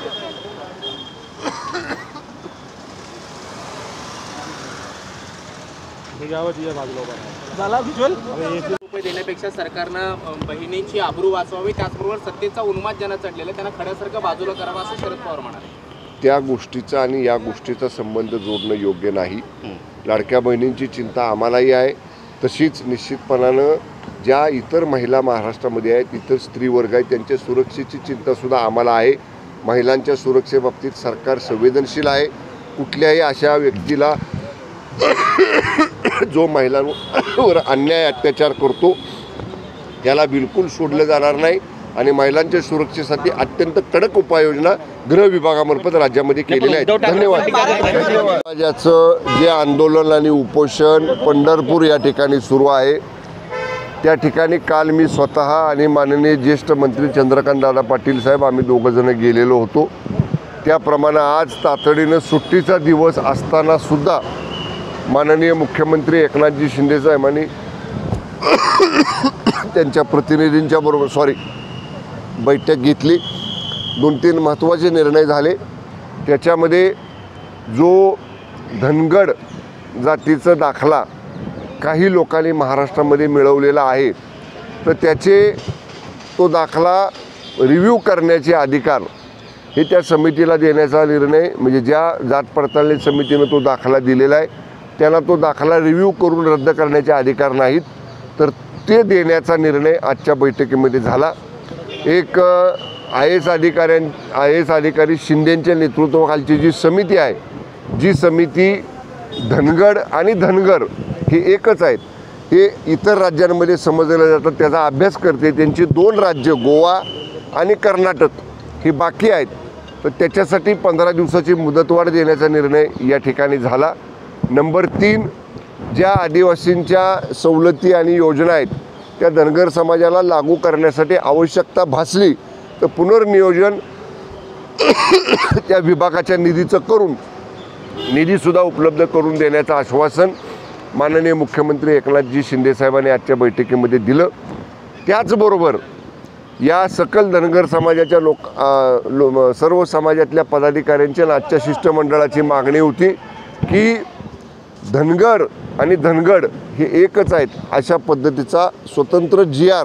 रुपये देण्यापेक्षा सरकारनं बहिणींची आबरू वाचवावी, त्याचबरोबर सत्तेचा उन्माद ज्यांना चढलेला त्यांना खड्यासारखं बाजूला करावं असं शरद पवार म्हणाले. त्या गोष्टीचा आणि या गोष्टीचा संबंध जोडणं योग्य नाही. लाडक्या बहिणींची चिंता आम्हालाही आहे, तशीच निश्चितपणानं ज्या इतर महिला महाराष्ट्रामध्ये आहेत, इतर स्त्री वर्ग आहेत, त्यांच्या सुरक्षेची चिंतासुद्धा आम्हाला आहे. महिलांच्या सुरक्षेबाबतीत सरकार संवेदनशील आहे. कुठल्याही अशा व्यक्तीला जो महिलांवर अन्याय अत्याचार करतो त्याला बिलकुल सोडलं जाणार नाही आणि महिलांच्या सुरक्षेसाठी अत्यंत कडक उपाययोजना गृह विभागामार्फत राज्यामध्ये केलेल्या आहेत. धन्यवाद. समाजाचं जे आंदोलन आणि उपोषण पंढरपूर या ठिकाणी सुरू आहे, त्या ठिकाणी काल मी स्वतः आणि माननीय ज्येष्ठ मंत्री चंद्रकांतदादा पाटील साहेब आम्ही दोघंजण गेलेलो होतो. त्याप्रमाणे आज तातडीनं सुट्टीचा दिवस असताना सुद्धा माननीय मुख्यमंत्री एकनाथजी शिंदे साहेबांनी त्यांच्या प्रतिनिधींच्या बरोबर बैठक घेतली. 2-3 महत्त्वाचे निर्णय झाले. त्याच्यामध्ये जो धनगड जातीचा दाखला काही लोकांनी महाराष्ट्रामध्ये मिळवलेला आहे, तर तो दाखला रिव्ह्यू करण्याचे अधिकार हे त्या समितीला देण्याचा निर्णय, म्हणजे ज्या जात पडताळणी समितीनं तो दाखला दिलेला आहे त्यांना तो दाखला रिव्ह्यू करून रद्द करण्याचे अधिकार नाहीत, तर ते देण्याचा निर्णय आजच्या बैठकीमध्ये झाला. एक IAS अधिकारी शिंदेंच्या नेतृत्वाखालची जी समिती आहे, जी समिती धनगड आणि धनगर हे एकच आहेत, हे इतर राज्यांमध्ये समजलं जातं, त्याचा अभ्यास करते. त्यांची 2 राज्य गोवा आणि कर्नाटक ही बाकी आहेत, तर त्याच्यासाठी 15 दिवसाची मुदतवाढ देण्याचा निर्णय या ठिकाणी झाला. नंबर 3, ज्या आदिवासींच्या सवलती आणि योजना आहेत त्या धनगर समाजाला लागू करण्यासाठी आवश्यकता भासली तर पुनर्नियोजन त्या विभागाच्या निधीचं करून निधीसुद्धा उपलब्ध करून देण्याचं आश्वासन माननीय मुख्यमंत्री एकनाथजी शिंदे साहेबांनी आजच्या बैठकीमध्ये दिलं. त्याचबरोबर या सकल धनगर समाजाच्या सर्व समाजातल्या पदाधिकाऱ्यांच्या आजच्या शिष्टमंडळाची मागणी होती की धनगर आणि धनगड हे एकच आहेत अशा पद्धतीचा स्वतंत्र GR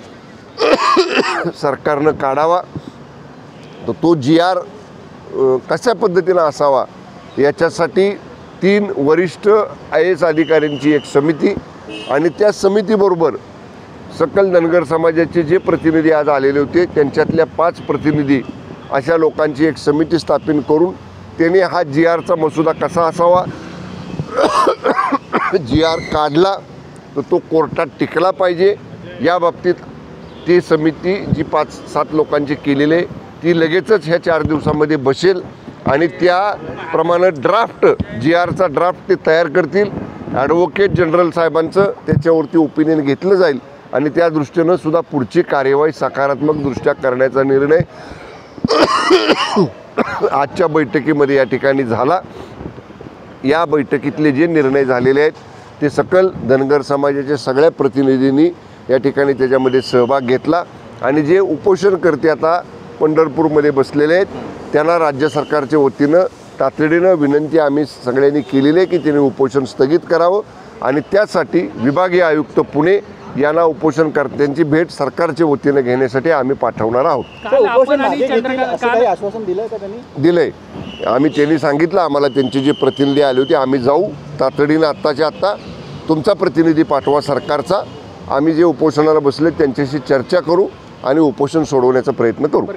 सरकारनं काढावा. तर तो GR कशा पद्धतीनं असावा याच्यासाठी 3 वरिष्ठ IAS अधिकाऱ्यांची एक समिती आणि त्या समितीबरोबर सकल धनगर समाजाचे जे प्रतिनिधी आज आलेले होते त्यांच्यातल्या 5 प्रतिनिधी अशा लोकांची एक समिती स्थापन करून त्यांनी हा GRचा मसुदा कसा असावा, GR काढला तर तो कोर्टात टिकला पाहिजे या बाबतीत ती समिती जी 5-7 लोकांची केलेली आहे ती लगेचच ह्या 4 दिवसामध्ये बसेल आणि त्याप्रमाणे GRचा ड्राफ्ट ते तयार करतील. ॲडव्होकेट जनरल साहेबांचं त्याच्यावरती ओपिनियन घेतलं जाईल आणि त्या दृष्टीनं सुद्धा पुढची कार्यवाही सकारात्मकदृष्ट्या करण्याचा निर्णय आजच्या बैठकीमध्ये या ठिकाणी झाला. या बैठकीतले जे निर्णय झालेले आहेत ते सकल धनगर समाजाच्या सगळ्या प्रतिनिधींनी या ठिकाणी त्याच्यामध्ये सहभाग घेतला आणि जे उपोषणकर्ते आता पंढरपूरमध्ये बसलेले आहेत त्यांना राज्य सरकारच्या वतीनं तातडीनं विनंती आम्ही सगळ्यांनी केलेली आहे की त्यांनी उपोषण स्थगित करावं आणि त्यासाठी विभागीय आयुक्त पुणे यांना उपोषणकर्त्यांची भेट सरकारच्या वतीनं घेण्यासाठी आम्ही पाठवणार आहोत. दिलंय आम्ही, त्यांनी सांगितलं आम्हाला, त्यांचे जे प्रतिनिधी आले होते आम्ही जाऊ तातडीनं आत्ताच्या आत्ता, तुमचा प्रतिनिधी पाठवा सरकारचा, आम्ही जे उपोषणाला बसले त्यांच्याशी चर्चा करू आणि उपोषण सोडवण्याचा प्रयत्न करू.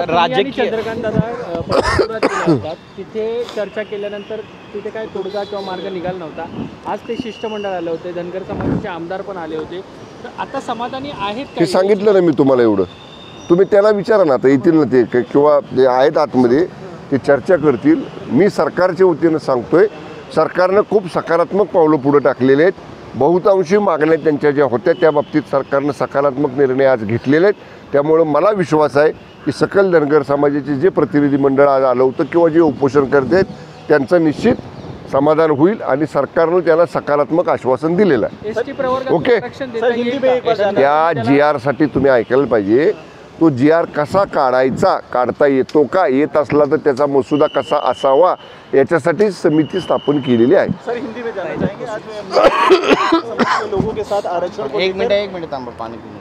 तिथे चर्चा केल्यानंतर तिथे काय तोडगा किंवा मार्ग निघाला नव्हता. आज ते शिष्टमंडळ आले होते, धनगर समाजाचे आमदार पण आले होते, तर आता समाधानी आहेत ते सांगितलं ना मी तुम्हाला एवढं. तुम्ही त्याला विचारा ना, आता येतील ना ते किंवा ते आहेत आतमध्ये, ते चर्चा करतील. मी सरकारच्या वतीनं सांगतोय सरकारनं खूप सकारात्मक पावलं पुढे टाकलेले आहेत. बहुतांशी मागण्या त्यांच्या ज्या होत्या त्या बाबतीत सरकारनं सकारात्मक निर्णय आज घेतलेले आहेत. त्यामुळं मला विश्वास आहे की सकल धनगर समाजाचे जे प्रतिनिधी मंडळ आज आलं होतं किंवा जे उपोषण करत आहेत त्यांचं निश्चित समाधान होईल आणि सरकारनं त्याला सकारात्मक आश्वासन दिलेलं आहे. ओके, त्या GRसाठी तुम्ही ऐकायला पाहिजे. तो जी आर कसा काढता येतो का, येत असला तर त्याचा मसुदा कसा असावा याच्यासाठी समिती स्थापन केलेली आहे. सर हिंदी में जानना चाहेंगे आज लोगों के साथ आरक्षण को एक मिनट तांबा पानी पीने.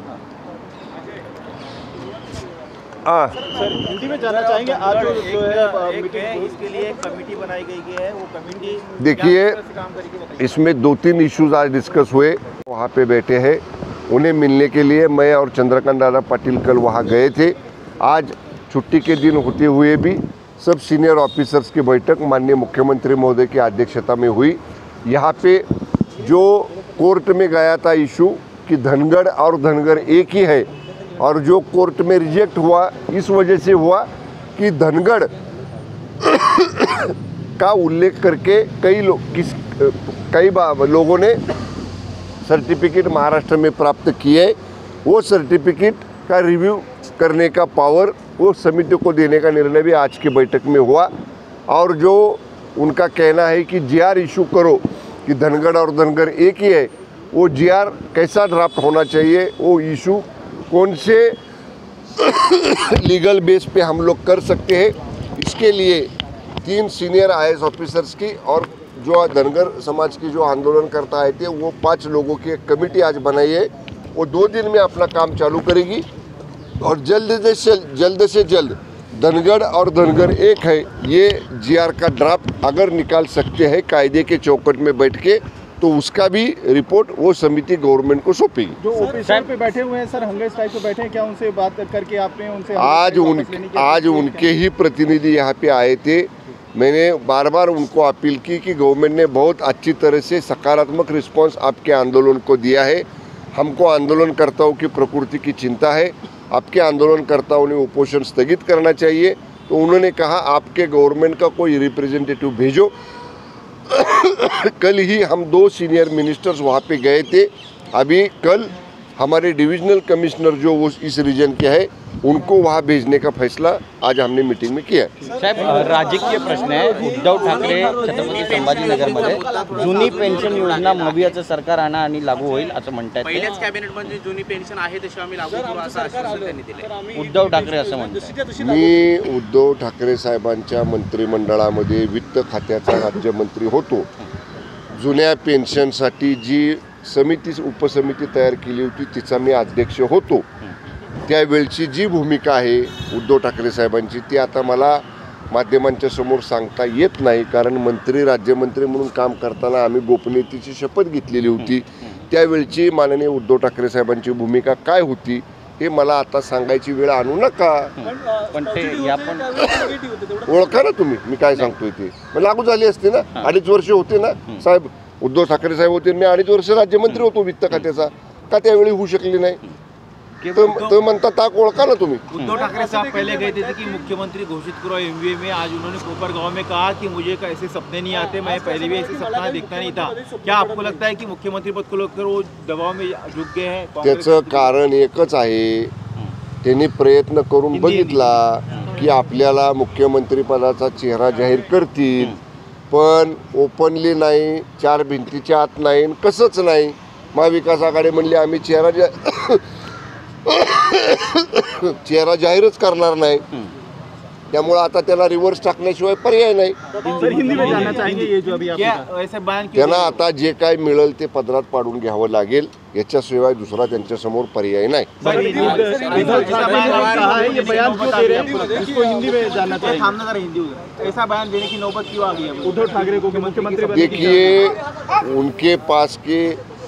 सर हिंदी में जानना चाहेंगे आज जो है मीटिंग इसके लिए कमेटी बनाई गई है, वो कमेटी देखिए इसमें 2-3 इश्यूज आज डिस्कस हुए. वहाँ पे बैठे हैं, उन्हें मिलने के लिए मैं और चंद्रकांत दादा पाटिल कल वहाँ गए थे. आज छुट्टी के दिन होते हुए भी सब सीनियर ऑफिसर्स की बैठक माननीय मुख्यमंत्री महोदय की अध्यक्षता में हुई. यहाँ पे जो कोर्ट में गया था इशू कि धनगढ़ और धनगर एक ही है, और जो कोर्ट में रिजेक्ट हुआ इस वजह से हुआ कि धनगढ़ का उल्लेख करके कई लोगों ने सर्टिफिकेट महाराष्ट्र में प्राप्त किए. वो सर्टिफिकेट का रिव्यू करने का पावर वो समिति को देने का निर्णय भी आज की बैठक में हुआ. और जो उनका कहना है कि जीआर इशू करो कि धनगढ़ और धनगर एक ही है, वो जीआर कैसा ड्राफ्ट होना चाहिए, वो इशू कौन से लीगल बेस पे हम लोग कर सकते हैं, इसके लिए 3 सीनियर IAS ऑफिसर्स की और जो धनगर समाज की जो आंदोलन करता आए थे वो 5 लोगों की एक कमेटी आज बनाई है. वो 2 दिन में अपना काम चालू करेगी और जल्द से जल्द धनगढ़ और धनगर एक है ये जीआर का ड्राफ्ट अगर निकाल सकते हैं कायदे के चौकट में बैठ के, तो उसका भी रिपोर्ट वो समिति गवर्नमेंट को सौंपेगी. जो ऑफिसर पे बैठे हुए हैं सर, हंगर स्ट्राइक पे बैठे हैं, क्या उनसे बात करके आपने उनसे आज उनके ही प्रतिनिधि यहाँ पे आए थे. मैंने बार बार उनको अपील की कि गवर्नमेंट ने बहुत अच्छी तरह से सकारात्मक रिस्पांस आपके आंदोलन को दिया है. हमको आंदोलनकर्ताओं की प्रकृति की चिंता है, आपके आंदोलनकर्ताओं ने उपोषण स्थगित करना चाहिए. तो उन्होंने कहा आपके गवर्नमेंट का कोई रिप्रेजेंटेटिव भेजो. कल ही हम 2 सीनियर मिनिस्टर्स वहाँ पे गए थे. अभी कल हमारे डिविजनल कमिश्नर जो वो इस रीजन के हैं उनको वहाँ भेजने का फैसला आज हमने मीटिंग में किया. साहेब राजकीय प्रश्न आहे. उद्धव ठाकरे छत्रपती संभाजीनगरमध्ये जुनी पेन्शन योजना मवियाचं सरकार आणा आणि लागू होईल असं म्हणतात. पहिल्याच कॅबिनेटमध्ये जुनी पेन्शन आहे तशी आम्ही लागू करू असं आश्वासन त्यांनी दिले. उद्धव ठाकरे असं म्हणतात. मी उद्धव ठाकरे साहेबांच्या मंत्रिमंडळामध्ये वित्त खात्याचा राज्यमंत्री होतो. जुन्या पेन्शनसाठी जी उपसमिती तयार केली होती तिचा मी अध्यक्ष होतो. त्यावेळची जी भूमिका आहे उद्धव ठाकरे साहेबांची ती आता मला माध्यमांच्या समोर सांगता येत नाही, कारण राज्यमंत्री म्हणून काम करताना आम्ही गोपनीयतेची शपथ घेतलेली होती. त्यावेळची माननीय उद्धव ठाकरे साहेबांची भूमिका काय होती हे मला आता सांगायची वेळ आणू नका. पण ते या पण ओळखा ना तुम्ही मी काय सांगतोय ते. मग लागू झाली असते ना. 2.5 वर्ष होते ना साहेब, उद्धव ठाकरे साहेब होते, मी 2.5 वर्ष राज्यमंत्री होतो वित्त खात्याचा. का त्यावेळी होऊ शकले नाही? तो म्हणता ताक ओळखा ना तुम्ही. उद्धव ठाकरे साहब पहले गए थे कि मुख्यमंत्री घोषित करो MVA में. आज उन्होंने कोपरगांव में कहा कि मुझे ऐसे सपने नहीं आते, मैं पहले भी ऐसे सपना देखता नहीं था. क्या आपको लगता है कि मुख्यमंत्री पद को लेकर वो दबाव में झुक गए हैं? त्याचं कारण एकच आहे, त्यांनी प्रयत्न करून बघितला की आपल्याला मुख्यमंत्री पदाचा चेहरा जाहीर करतील, पण ओपनली नाही, 4 भिंतीच्या आत नाही, कसंच नाही. महाविकास आघाडी म्हणली आम्ही चेहरा जाहीरच करणार नाही. त्यामुळे आता त्याला रिव्हर्स टाकण्याशिवाय पर्याय नाही. सर हिंदी में जानना चाहेंगे ये जो अभी क्या आपने ऐसे बयान क्यों? त्यांना आता जे काय मिळेल ते पदरात पाडून घ्यावं लागेल, याच्याशिवाय दुसरा त्यांच्यासमोर पर्याय नाही. उद्धव ठाकरे ने कहा है ये बयान क्यों दे रहे हैं, इसको हिंदी में जानना चाहेंगे. थामना जरा हिंदी उधर. ऐसा बयान देने की नौबत क्यों आ गई है उद्धव ठाकरे को मुख्यमंत्री बनने की देखिए उनके पास के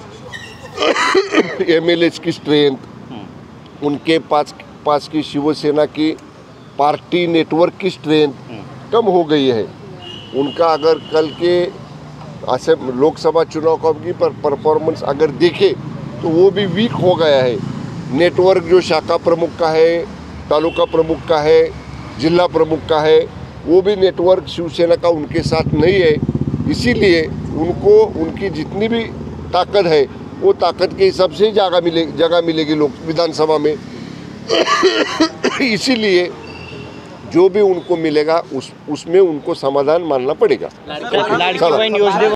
MLAs की स्ट्रेंथ, उनके पास की शिवसेना की पार्टी नेटवर्क की स्ट्रेंथ कम हो गई है. उनका अगर कल के ऐसे लोकसभा चुनाव का की परफॉर्मेंस अगर देखे तो वो भी वीक हो गया है. नेटवर्क जो शाखा प्रमुख का है, तालुका प्रमुख का है, जिला प्रमुख का है, वो भी नेटवर्क शिवसेना का उनके साथ नहीं है. इसीलिए उनको उनकी जितनी भी ताकत है वो ताकत के हिसाब से ही जगह मिलेगी लोक विधानसभा में. इसीलिए जो भी उनको मिलेगा उसमें उनको समाधान मानना पड़ेगा. लाडकी बहीण योजने